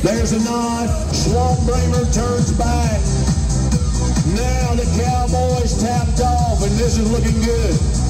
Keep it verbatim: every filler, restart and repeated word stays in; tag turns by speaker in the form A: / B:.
A: There's a nod. Schwambramer turns back. Now the Cowboys tapped off, and this is looking good.